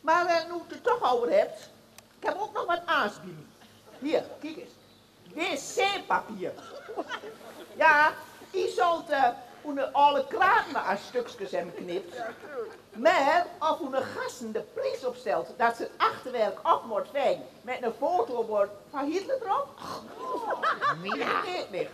Maar nu je het toch over hebt, ik heb ook nog wat aansbieden. Hier, kijk eens. Wc-papier. Ja, die zult onder alle kraten als stukjes hebben knipt. Maar of een gasten de prijs opstelt dat ze het achterwerk op moet vegen met een foto wordt van Hitler erop. Mina. Weet niet.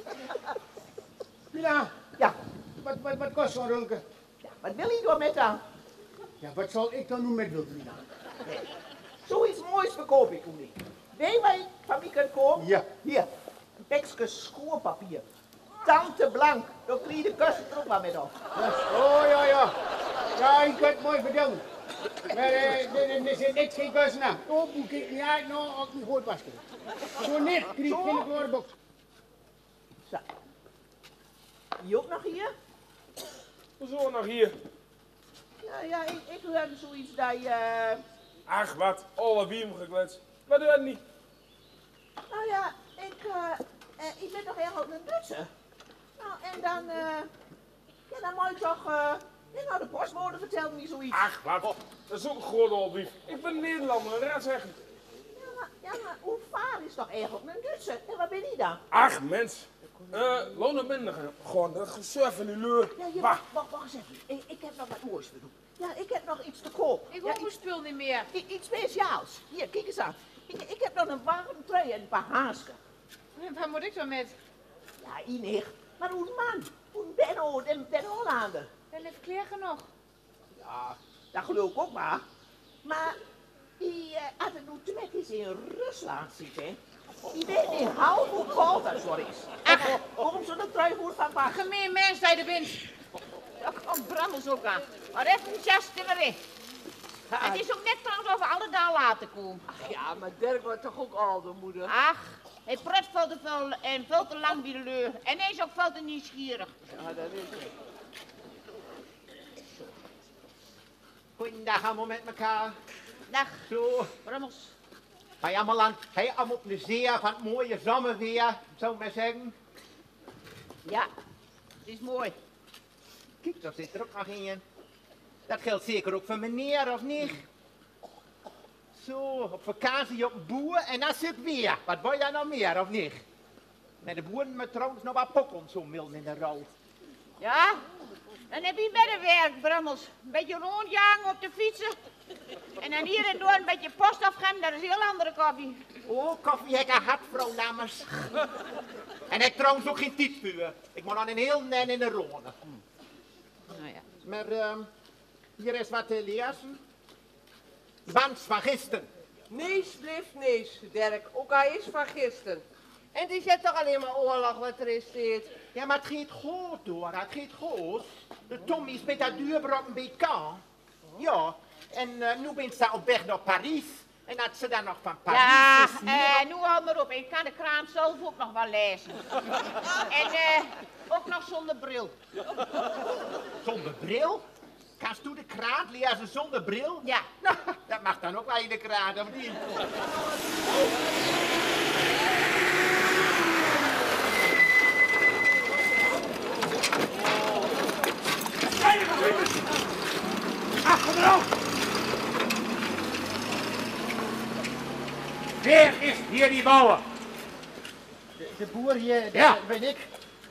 Mina. Ja. Wat kost zo'n rulke? Ja, wat wil je door met dan? Ja, wat zal ik dan doen met wild, Mina? Nee. Zoiets moois verkoop ik niet. Weet je waar je van wie kunt kopen? Ja. Hier, een bekje schoorpapier. Tante blank, daar krijg je de kussen er ook maar met op. Oh ja, ja. Ja, ik kan het mooi vertellen. Maar er zit niks geen kussen aan. Oh, hoe kijk niet uit, nou, als ik niet goed was. Zo net, krijg ik in de woordenbox. Zo. Die ook nog hier? Hoezo nog hier? Ja, ik hoorde zoiets dat je... Ach, wat, alle wiem geklets. Wat doe dat niet? Nou ja, ik ben toch helemaal een Duitser. Nou, en dan, ja, dan moet je toch, nou, de postbode vertelde me zoiets. Ach, wat, dat is ook een grote albief. Ik ben Nederlander, raad zeggen. Ja, maar hoe vaar is toch eigenlijk een Duitser? En waar ben je dan? Ach, mens. Lonenmindigen, gewoon, dat gezeur van die leur. Ja, wacht eens even. Ik heb nog wat moois te doen. Ja, ik heb nog iets te koop. Ik hoef mijn spul niet meer. Iets speciaals. Hier, kijk eens aan. Ik heb nog een warme trui en een paar haasken. Waar moet ik dan met? Ja, Inig. Maar hoe man? Hoe Benno, den Hollander. Wel even kleer genoeg. Ja, dat geloof ik ook maar. Maar die had het nu net eens in Rusland zitten. Die weet niet hoe koud dat zo is. Ach, waarom zo'n trui goed van pas? Gemeen mens dat je er bent. Daar komt Brammels ook aan. Maar even een jas erin. Het is ook net trouwens of we alle dagen laten komen. Ach ja, maar Dirk wordt toch ook ouder, moeder? Ach, hij pret veel te veel en veel te lang bij de leur. En hij is ook veel te nieuwsgierig. Ja, dat is het. Goedendag allemaal met elkaar. Dag, Zo, Brammels. wij allemaal plezier van het mooie zomerweer, zou ik maar zeggen. Ja, het is mooi. Kijk, daar zit er ook nog in. Dat geldt zeker ook voor meneer, of niet? Zo, op vakantie op een boer en dan zit weer. Wat wil jij nou meer, of niet? Met de boeren met trouwens nog wat pokkels zo mild in de rouw. Ja, dan heb je beddenwerk, Brammels. Een beetje rondjagen op de fietsen. En dan hier en door een beetje post afgaan, dat is een heel andere koffie. Oh, koffie heb ik gehad, vrouw Lammers. En ik trouwens ook geen tietvuur. Ik moet dan een heel nen in de rone. Nou ja. Maar hier is wat te lezen. Band van gisteren. Niets blijft niets, Dirk. Ook hij is van gisteren. En die zet toch alleen maar oorlog wat er is steeds. Ja, maar het gaat goed hoor, het gaat goed. De Tommy is met dat duurbrok een beetje kan. Ja, en nu ben ze op weg naar Parijs. En dat ze dan nog van Parijs Ja, is hier. nu hou maar op. Ik kan de kraan zelf ook nog wel lezen. En ook nog zonder bril. Zonder bril? Kannst u de kraan lezen zonder bril? Ja. Nou, dat mag dan ook wel in de kraan, of niet? Achterop! Wie is hier die bouwer? De boer hier, dat Ja. ben ik.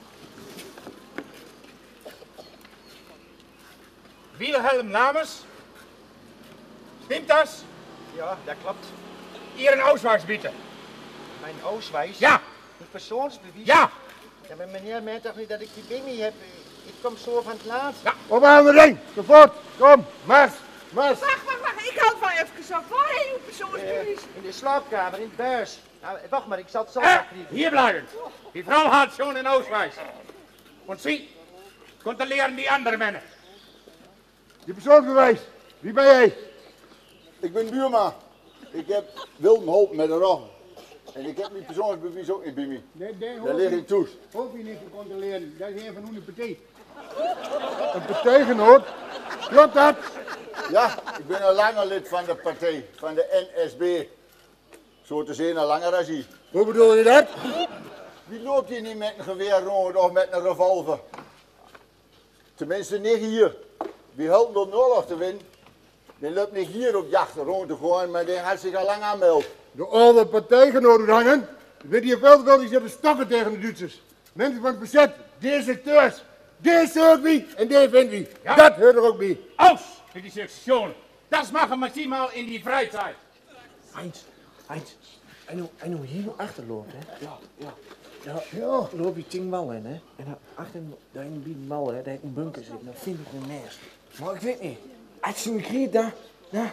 Wilhelm Lammers? Stimmt das? Ja, dat klopt. Hier een Ausweis bitte. Mijn Ausweis? Ja, Een persoonsbewijs? ja. Ja, maar meneer meent toch niet dat ik die bij me heb? Ik kom zo van het laatst. Ja. Op aan de ring, sofort. Kom, mars, mars. Wacht. Ik houd van even op. Waar uw persoonsbewijs? In de slaapkamer, in het buis. Nou, wacht maar, ik zal het zelf krijgen. Hier blijven. Die Frau hat schon einen Ausweis. Und Sie kontrollieren die anderen Männer. Je persoonsbewijs. Wie ben jij? Ik ben buurman. Ik heb Willem Hoop met een rog. En ik heb mijn persoonsbewijs ook niet bij me. Daar ligt in toes. Hoef je niet te controleren. Dat is een van hun partij. Een partijgenoot? Klopt dat? Ja, ik ben al langer lid van de partij, van de NSB. Zo te zien, al langer als hij. Hoe bedoel je dat? Wie loopt hier niet met een geweer rond of met een revolver? Tenminste niet hier. Wie helpt om de oorlog te winnen? Die loopt niet hier op jachten rond te gooien, maar die had zich al lang aangemeld. De oude partijgenoten hangen. Weet je veel wel, die zitten stokken tegen de Duitsers. Mensen van het bezet, deserteurs, deze ook wie en die vindt wie. Ja. Dat hoort er ook bij. Aus für die Sektion. Das machen wir maximal in die Freizeit. Heinz. En hoe hier achterloopt, hè? Ja. Loop je 10 wallen, hè? En dan achter daar in die wallen, hè, daar heb ik een bunker zitten. Dan vind ik een nest. Maar ik weet niet. Als ze me kriegt, dan... Ja.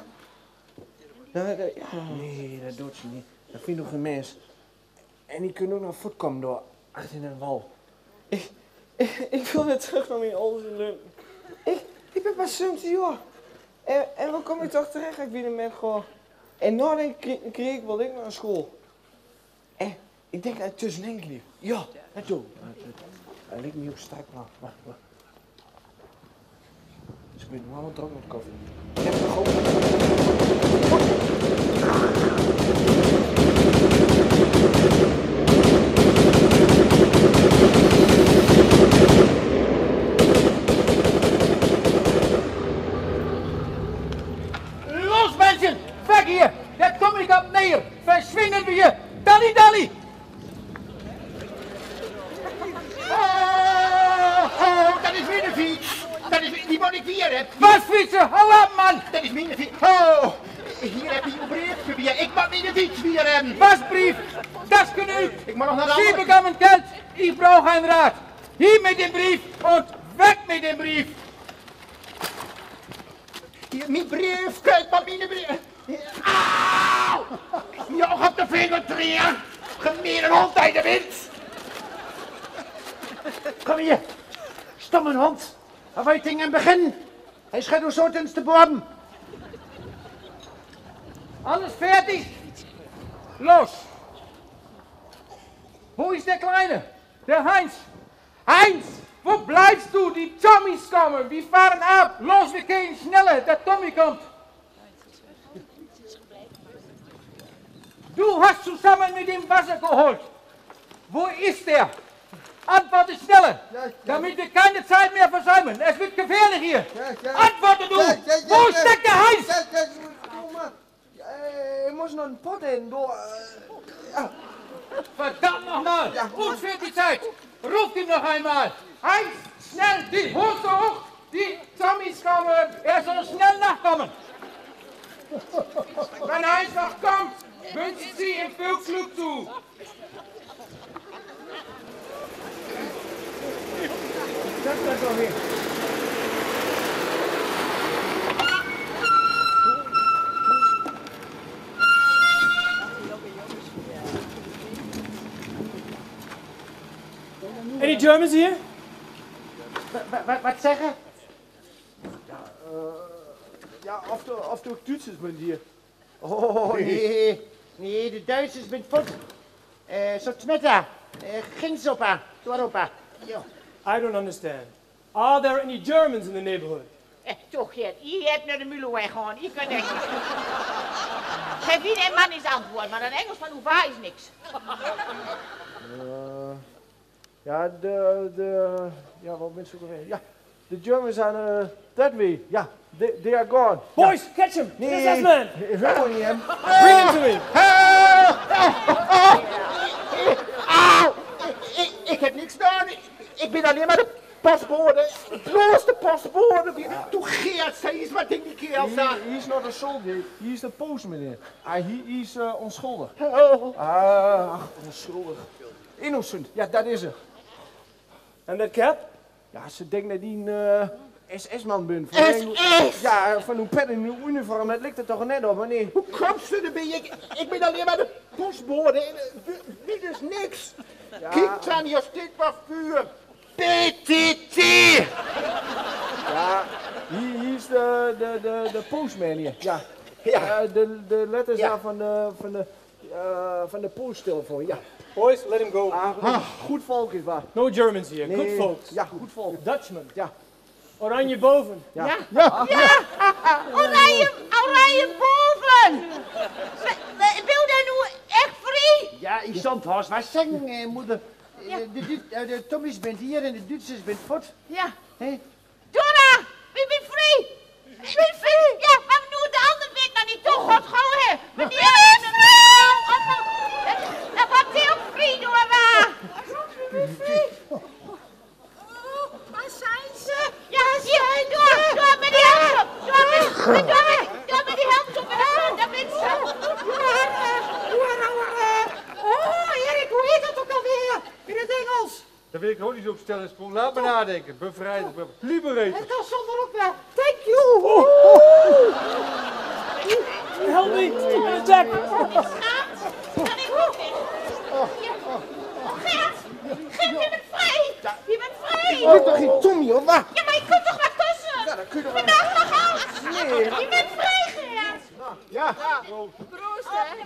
Nee, dat doet ze niet. Dan vind ik een mens. En die kunnen ook nog voet komen door achter een wal. Ik wil net terug naar mijn ouders in Lund. Ik ben pas 17 jaar. En waar kom ik toch terecht? Ik ben met gewoon. En nou denk ik, wil ik naar school. En ik denk dat het tussenin liep. Ja, dat doe ik. Hij ligt niet op strak, maar wacht. Dus ik ben nog wel dronken met koffie. Ik heb nog ook... Los mensen, weg hier. Daar kom ik op neer. Verschwinden we hier. Dalli, dalli. Oh, dat is mijn fiets. Dat is die wat ik hier heb. Was fietsen? Hou op, man. Dat is mijn fiets. Oh, hier heb je uw brief weer. Ik mag mijn fiets weer hebben. Was brief? Das genügt. Ik mag nog naar de Sie andere. bekommen Geld. Ich brauche einen Rat. Hier mit dem Brief und weg mit dem Brief. Hier, mijn brief. Kijk maar mijn brief. Auw! Joch op de vinger drieën. Gemene hond uit de wind. Kom hier. Stomme hond. Wij dingen beginnen. Hij schudt ons zo te boven. Alles fertig? Los. Wo ist der Kleine? Der Heinz. Heinz, wo bleibst du? Die Tommies kommen. Wir fahren ab. Los, wir gehen schneller. Der Tommy kommt. Du hast zusammen mit ihm Wasser geholt. Wo ist er? Antworte schneller, damit wir keine Zeit mehr versäumen. Es wird gefährlich hier. Antworte du! Wo steckt der Heinz? Ik moest nog een pot in door... Verdammt nochmal! Uns fehlt die Zeit! Ruft ihn noch einmal! Heinz, schnell, die Hose hoch! Die Zombies kommen! Er soll schnell nachkommen! Wenn Heinz noch kommt, wünscht sie ihm viel Glück zu! Dat is wel weer. Any Germans here? Wat zeggen? Ja, of de Duitsers bent hier. Oh, nee. Nee, de Duitsers zijn voet. Zo smetten. Geen sopa. Europa. I don't understand. Are there any Germans in the neighborhood? Toch, Gert, je hebt naar de Muleweg gaan. Je kunt echt niet. Geef iedereen man eens antwoord, maar een Engels van Hoeva is niks. Ja, ja, wat mensen ook alweer. Ja, de Germans zijn that way. Ja, they are gone. Boys, catch him! Nee, There's that man! ik wil niet hem. Bring him to me! Ik heb niks gedaan. Ik ben alleen maar de postbode. Bloos de postbode. Toen Geert zei eens wat in die keel zag. He is not a soldier. He is the postman here. He is onschuldig. Oh. Ach, onschuldig. Innocent. Ja, dat is er. And that cap? Ja, ze denken dat die een SS-man bent. SS? Ja, van uw pet en uw uniform, het ligt er toch net op, maar nee. Hoe komst u erbij? Ik ben alleen maar de postbode. Dit is niks. Ja. Kijk dan, hier steekt wat vuur. PTT! Ja, hier is de postman hier. Ja. Ja. De letters Ja. daar van de posttelefoon, ja. Boys, let him go. Goed volk is waar. No Germans here. Nee. Good folks. Ja, goed volk. Dutchman. Ja. Oranje boven. Ja. Oranje boven! Wil dat nu echt free? Ja, ik stond haast. Wat zeggen, moeder? De Tommies bent hier en de Duitsers bent voort. Ja. Hé? Donna, we zijn free! We zijn free! Ja, maar nu Ja, met die hand op en daar bent ze. Oh, Erik, hoe heet dat ook alweer? In het Engels. Dat wil ik gewoon niet zo op stellen sprong. Laat me nadenken. Bevrijder, liberator. Het kan zonder ook wel. Thank you. Help me, Jack. Kan ik ook weg? Gert, je bent vrij. Je bent vrij. Ik ben toch geen Tommy, of wat? Ja, maar je kunt toch wat tussen? Ja, dat kun je toch wel. Vandaag nog alles. Nee. Je bent vrij, Gert. Ja. Proost, hè.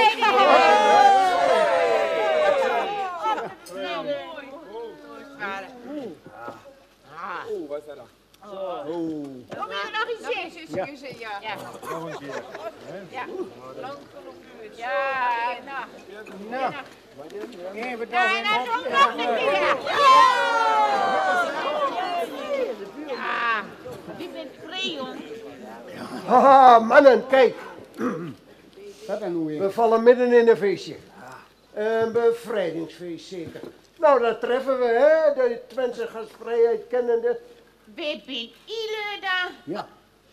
Oeh, wat verder. Kom je nog iets in? Ja. Nog een keer. Ja. Lang genoeg duurt. Ja, nou. Nou. Even Ja, en dan ook nog een keer. Ja, je bent vrij, jong. Haha, mannen, kijk. Wat dan nu weer? We vallen midden in een feestje. Een bevrijdingsfeest zeker. Nou, dat treffen we, hè, de Twentse gastvrijheid kennende. We zijn ieder daar. Ja.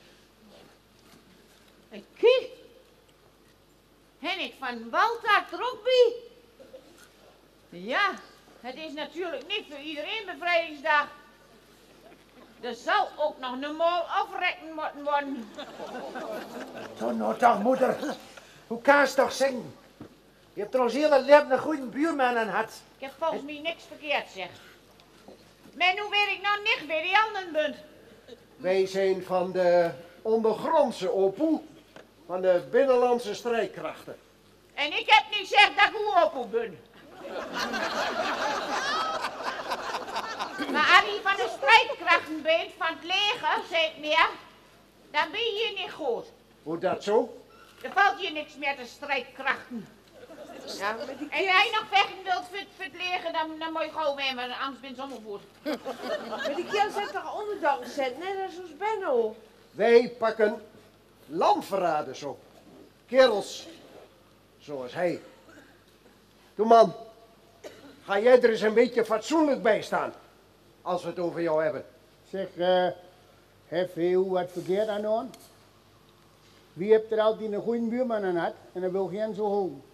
En kijk. En ik van Walter er ook bij. Ja, het is natuurlijk niet voor iedereen bevrijdingsdag. Er zal ook nog een mol afrekken moeten worden. Nou toch, moeder. Hoe kan je het toch zeggen? Je hebt er ons hele leven een goede buurman aan gehad. Ik heb volgens mij niks verkeerd gezegd. Maar nu weet ik nou niet wie die anderen bent. Wij zijn van de ondergrondse opoe. Van de binnenlandse strijdkrachten. En ik heb niet gezegd dat ik open ben. Maar als je van de strijdkrachten bent, van het leger, zeg ik meer, dan ben je niet goed. Hoe dat zo? Er valt je niks meer te strijdkrachten. Ja, met die En jij nog vechten wilt voor het leger, dan moet je gewoon mee, want anders ben je zonnevoet. Maar die kerel zet toch onderdak zet, net als ons Benno. Wij pakken landverraders op. Kerels. Zoals hij. Doe man. Ga jij er eens een beetje fatsoenlijk bij staan. Als we het over jou hebben. Zeg, heeft u wat verkeerd aan doen? Wie heeft er altijd een goede buurman aan had en dat wil geen zo hoog?